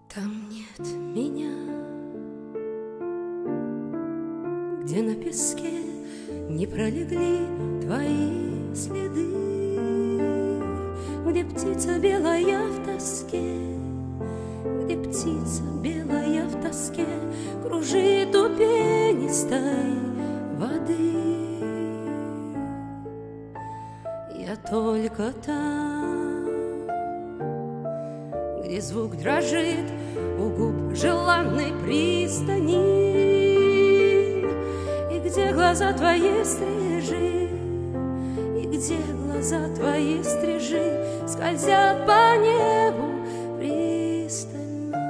Там нет меня, где на песке не пролегли твои следы, где птица белая в тоске, где птица белая в тоске кружит у пенистой воды. Я только там, где звук дрожит у губ желанной пристани, и где глаза твои стрижи, и где глаза твои стрижи скользят по небу пристально.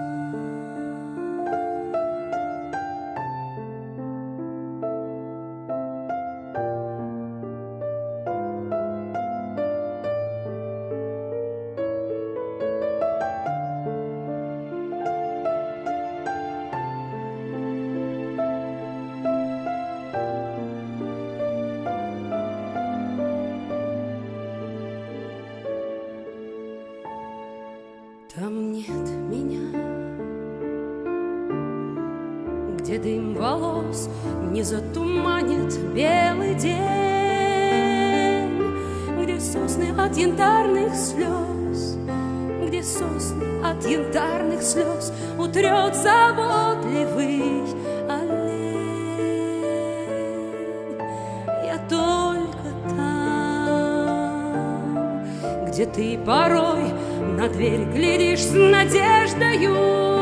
Там нет меня, где дым волос не затуманит белый день, где сосны от янтарных слез, где сосны от янтарных слез утрет заботливый олень. Я только там, где ты порой на дверь глядишь с надеждою,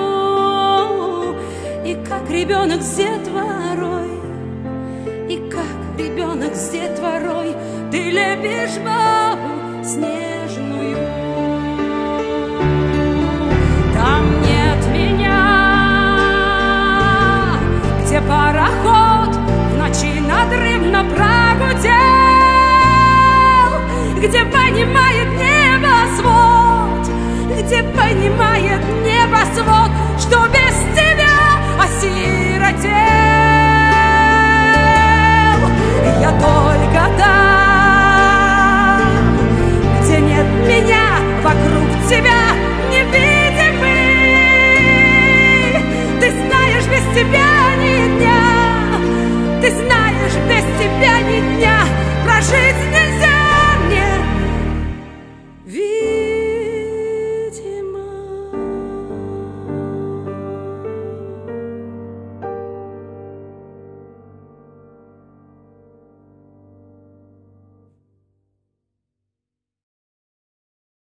и как ребенок с детворой, и как ребенок с детворой ты лепишь бабу снежную. Там нет меня, где пароход в ночи надрывно прогудел, где понимает небосвод, где понимает небосвод, что без тебя осиротел. Я только там, где нет меня, вокруг тебя невидимый. Ты знаешь, без тебя ни дня, ты знаешь, без тебя ни дня прожить